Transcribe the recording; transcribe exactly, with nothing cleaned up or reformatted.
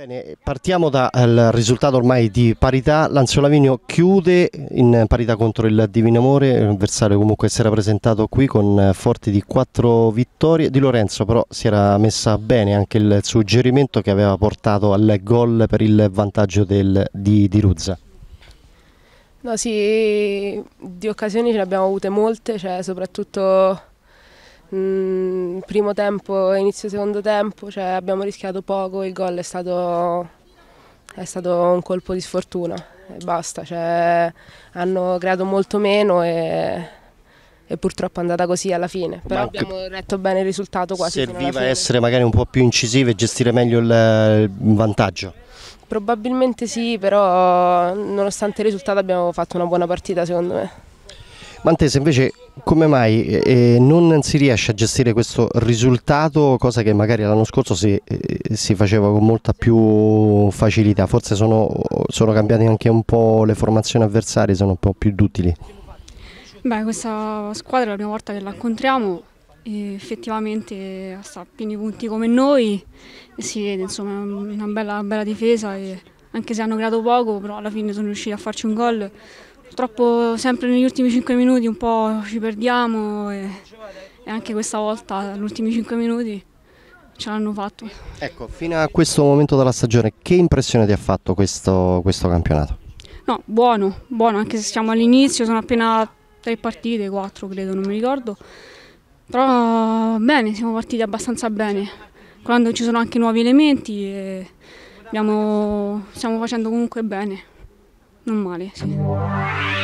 Bene, partiamo dal risultato ormai di parità. L'Anzio Lavinio chiude in parità contro il Divino Amore, un avversario comunque si era presentato qui con forti di quattro vittorie. Di Lorenzo però si era messa bene anche il suggerimento che aveva portato al gol per il vantaggio del, di, di Ruzza. No, sì, di occasioni ce ne abbiamo avute molte, cioè soprattutto mh, primo tempo e inizio secondo tempo, cioè abbiamo rischiato poco, il gol è stato, è stato un colpo di sfortuna e basta, cioè, hanno creato molto meno e, e purtroppo è andata così alla fine, però Manca... abbiamo retto bene il risultato quasi fino alla Serviva fine. essere magari un po' più incisive e gestire meglio il, il vantaggio. Probabilmente sì, però nonostante il risultato abbiamo fatto una buona partita secondo me. Mantese, invece come mai eh, non si riesce a gestire questo risultato, cosa che magari l'anno scorso si, eh, si faceva con molta più facilità? Forse sono, sono cambiate anche un po' le formazioni avversarie, sono un po' più duttili. Beh, questa squadra è la prima volta che la incontriamo e effettivamente sta a pieni punti come noi e si vede, insomma, una bella, bella difesa e anche se hanno creato poco, però alla fine sono riusciti a farci un gol. Purtroppo sempre negli ultimi cinque minuti un po' ci perdiamo e, e anche questa volta, negli ultimi cinque minuti, ce l'hanno fatto. Ecco, fino a questo momento della stagione, che impressione ti ha fatto questo, questo campionato? No, buono, buono, anche se siamo all'inizio, sono appena tre partite, quattro credo, non mi ricordo. Però bene, siamo partiti abbastanza bene, quando ci sono anche nuovi elementi e abbiamo, stiamo facendo comunque bene, non male, sì.